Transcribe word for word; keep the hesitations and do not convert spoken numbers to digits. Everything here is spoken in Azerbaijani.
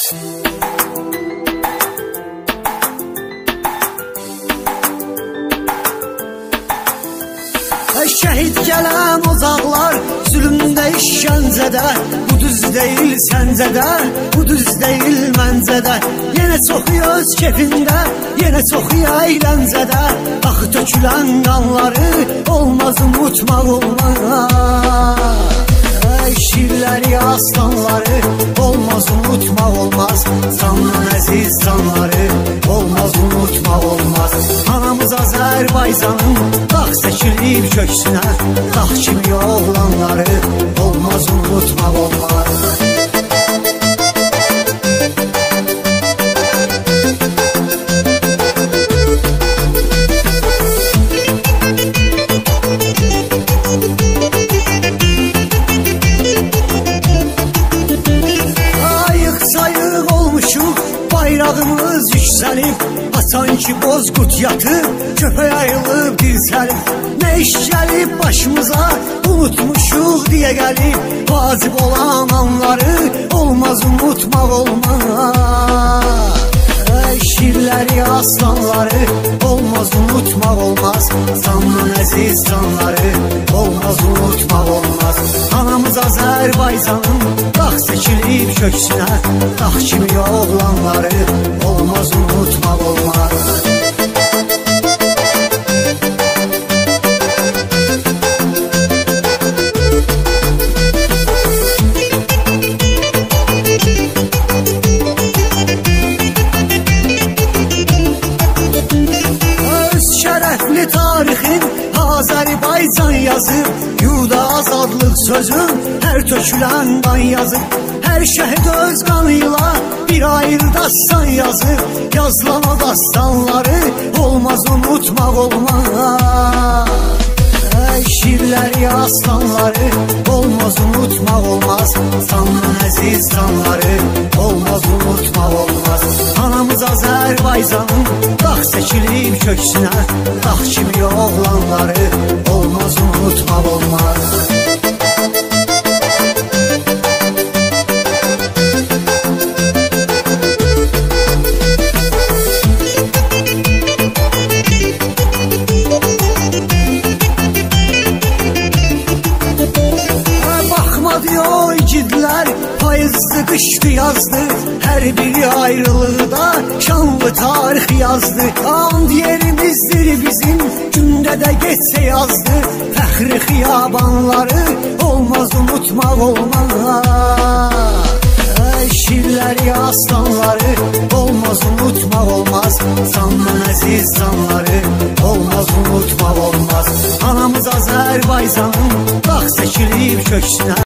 Şəhid gələn ocaqlar zülmdə işgəncədə, bu düz deyil səncədə, bu düz deyil məncədə. Yenə çoxu öz kefində, yenə çoxu əyləncədə, axı tökülən qanları olmaz unutmaq olmaz. Şirləri, aslanları olmaz unutmaq olmaz. Candan əziz canları olmaz unutmaq olmaz. Anamız Azərbaycanın dağ çəkilib köksünə, dağ kimi oğlanları olmaz unutmaq olmaz. Bayrağımız yüksəlib, açan ki bozqurt yatıb, köpək ayılıb dirsəlib. Nə iş gəlib başımıza, unutmuşuq deyə gəlib, vacib olan anları olmaz unutmaq olmaz. Şirləri, aslanları olmaz unutmaq olmaz. Candan əziz canları olmaz unutmaq olmaz. Anamız Azərbaycanın dağ çəkilib köksünə, dağ kimi oğlanları olmaz unutmaq olmaz. Tarixin Azərbaycan yazıb, Yuda azadlıq sözün hər tökülən qan yazıb. Hər şəhid öz qanıyla bir ayrı dastan yazıb, yazılan o dastanları olmaz unutmaq olmaz. Şirləri, aslanları olmaz unutmaq olmaz. Candan əziz canları olmaz unutmaq olmaz. Anamız Azərbaycanın dağ çəkilib köksünə, dağ kimi oğlanları olmaz unutmaq olmaz. O igidlər payızdı, qışdı, yazdı, hər biri ayrılıqda şanlı tarix yazdı. And yerimizdir bizim, gündə də geçsə yazdı, fəxri xiyabanları olmaz unutmaq olmaz. Şirləri, aslanları olmaz unutmaq olmaz. Candan əziz canları olmaz unutmaq olmaz. Anamız Azərbaycanın dağ çəkilib köksünə.